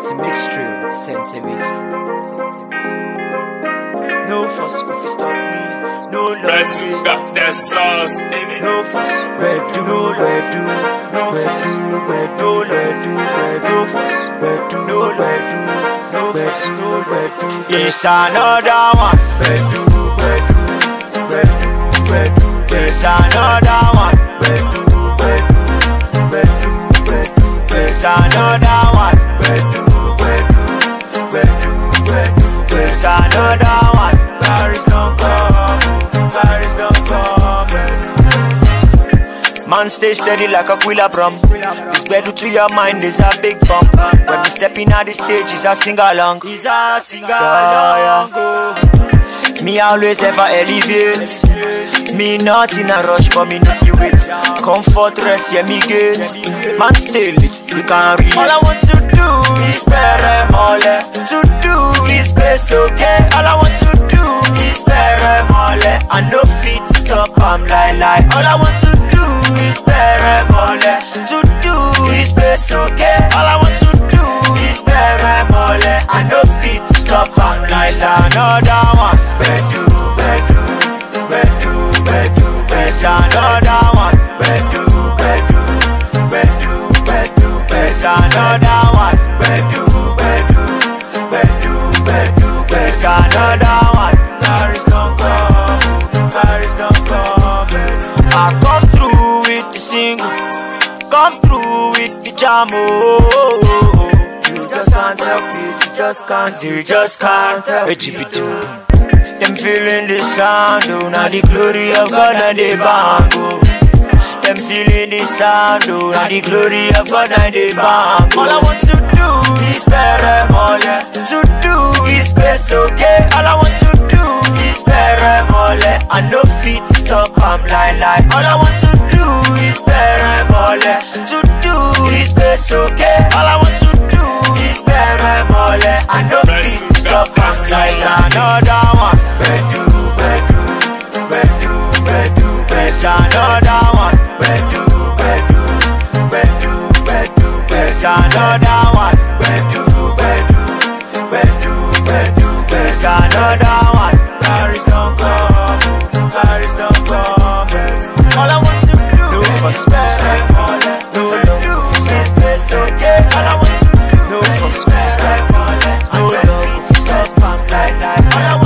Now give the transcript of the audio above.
Sense mix drill, sense mix. No fuss, if you stop me. No love, Blessings got that sauce in it. no fuss. Where do, no where do, no fuss. Where do, where do, no fuss. Where do, no where do, no fuss. Where do, it's another one. Where do, where do, where do, where do, it's another one. Where do, where do, where do, where do, it's another one. Where do, where do, where do, where do, it's another one. Paris don't come, Paris don't come. Man stay steady like a Aquila Brum. This pedal to your mind is a big bump. When we stepping out the stage, it's a sing-along. It's a sing-along. Me always ever elevate. Me not in a rush, but me no feel it. Comfort rest, yeah me get. Man stay lit, we can't read. All I want to do is better mole. To do is best okay. All I want to do is better mole. I no fit to stop, I'm lie. All I want to do is better mole. To do is best okay. All I want to do is better mole. I no fit to stop, I'm lie. Another one. Bedu, bedu, bedu, bedu, bedu. Another one. Bedu, bedu, bedu, bedu, bedu. Another one. Bedu, bedu, bedu, bedu, bedu. Another one. Paris don't come, Paris don't come. I come through with the single, come through with the jam. You just can't help it, you just can't help it. Them feeling the sound, oh, now the glory of God and the bango. Them feeling the sound, oh, now the glory of God and the bango. All I want to do is better mole. To do is best okay. All I want to do is better mole. I no fit to stop, I'm lie. All I want to do is better mole. To do is best okay. All I want to do is better mole. I no fit to stop, I'm lie. Another one. Bedu, bedu, bedu, bedu, bedu. Another one. Bedu, bedu, bedu, bedu, bedu. Another one. Bedu, bedu, bedu, bedu, bedu. Another one. Paris don't come, Paris don't come. All I want to do is better mole. No love, stay space okay. All I want to do is better mole. No love, stop, I'm lie. All I want